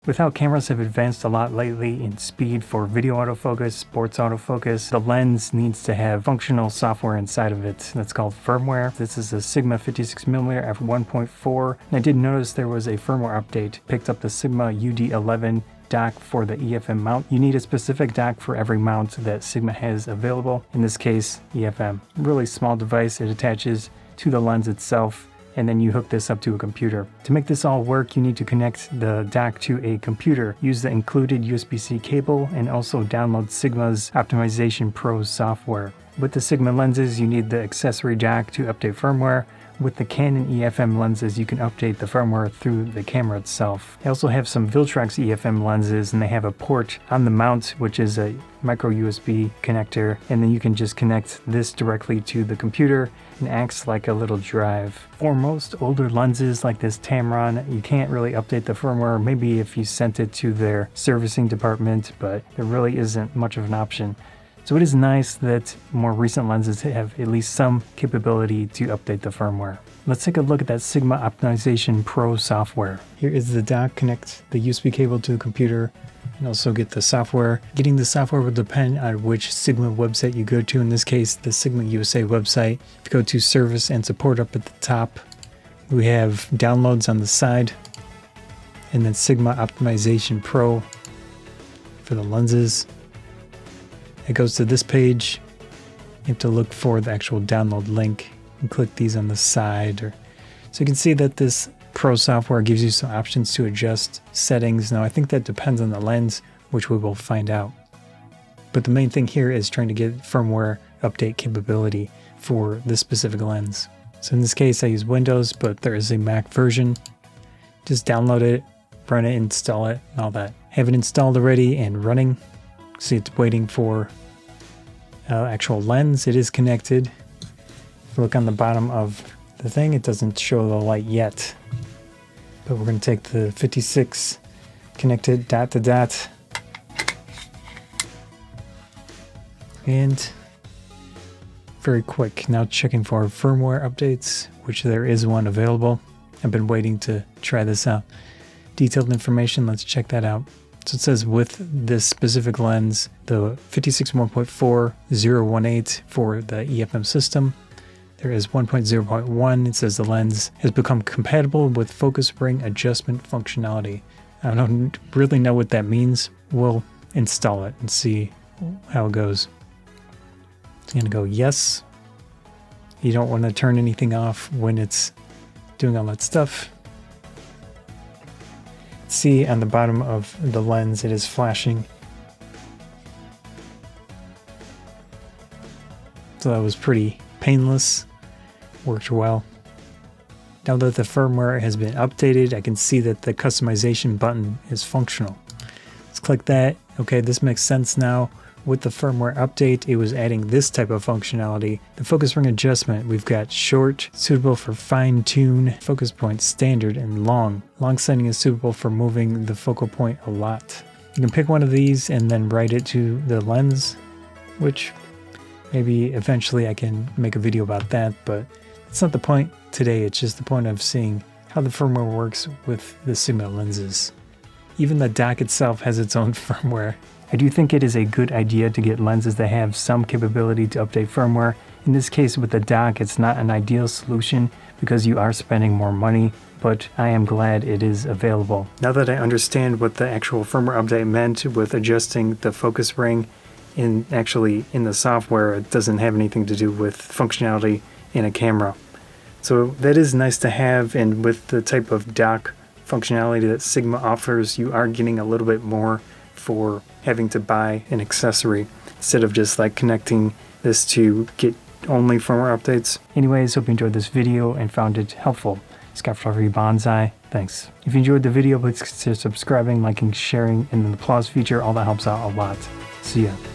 With how cameras have advanced a lot lately in speed for video autofocus, sports autofocus, the lens needs to have functional software inside of it. That's called firmware. This is a Sigma 56mm f1.4, and I did notice there was a firmware update. Picked up the Sigma UD-11 dock for the EF-M mount. You need a specific dock for every mount that Sigma has available. In this case, EF-M. Really small device. It attaches to the lens itself, and then you hook this up to a computer. To make this all work, you need to connect the dock to a computer, use the included USB-C cable, and also download Sigma's Optimization Pro software. With the Sigma lenses, you need the accessory dock to update firmware. With the Canon EF-M lenses, you can update the firmware through the camera itself. They also have some Viltrox EF-M lenses, and they have a port on the mount, which is a micro USB connector, and then you can just connect this directly to the computer and acts like a little drive. For most older lenses like this Tamron, you can't really update the firmware, maybe if you sent it to their servicing department, but there really isn't much of an option. So it is nice that more recent lenses have at least some capability to update the firmware. Let's take a look at that Sigma Optimization Pro software. Here is the dock. Connect the USB cable to the computer and also get the software. Getting the software will depend on which Sigma website you go to. In this case, the Sigma USA website. If you go to Service and Support up at the top, we have downloads on the side, and then Sigma Optimization Pro for the lenses. It goes to this page. You have to look for the actual download link and click these on the side. So you can see that this Pro software gives you some options to adjust settings. Now I think that depends on the lens, which we will find out. But the main thing here is trying to get firmware update capability for this specific lens. So in this case I use Windows, but there is a Mac version. Just download it, run it, install it, and all that. Have it installed already and running. See, it's waiting for actual lens. It is connected. If you look on the bottom of the thing, it doesn't show the light yet. But we're going to take the 56, connect it dot to dot, and very quick. Now checking for firmware updates, which there is one available. I've been waiting to try this out. Detailed information, let's check that out. So it says with this specific lens, the 56-1.4-018 for the EF-M system. There is 1.0.1. It says the lens has become compatible with focus ring adjustment functionality. I don't really know what that means. We'll install it and see how it goes. It's going to go yes. You don't want to turn anything off when it's doing all that stuff. See on the bottom of the lens it is flashing. So that was pretty painless, worked well. Now that the firmware has been updated, I can see that the customization button is functional. Let's click that. Okay, this makes sense now. With the firmware update, it was adding this type of functionality. The focus ring adjustment, we've got short, suitable for fine-tune, focus point standard, and long. Long setting is suitable for moving the focal point a lot. You can pick one of these and then write it to the lens, which maybe eventually I can make a video about that, but that's not the point today. It's just the point of seeing how the firmware works with the Sigma lenses. Even the dock itself has its own firmware. I do think it is a good idea to get lenses that have some capability to update firmware. In this case with the dock, it's not an ideal solution because you are spending more money, but I am glad it is available. Now that I understand what the actual firmware update meant with adjusting the focus ring in the software, it doesn't have anything to do with functionality in a camera. So that is nice to have, and with the type of dock functionality that Sigma offers, you are getting a little bit more for having to buy an accessory instead of just like connecting this to get only firmware updates. Anyways, hope you enjoyed this video and found it helpful. Scott Fluffy Banzai, thanks. If you enjoyed the video, please consider subscribing, liking, sharing, and the applause feature. All that helps out a lot. See ya.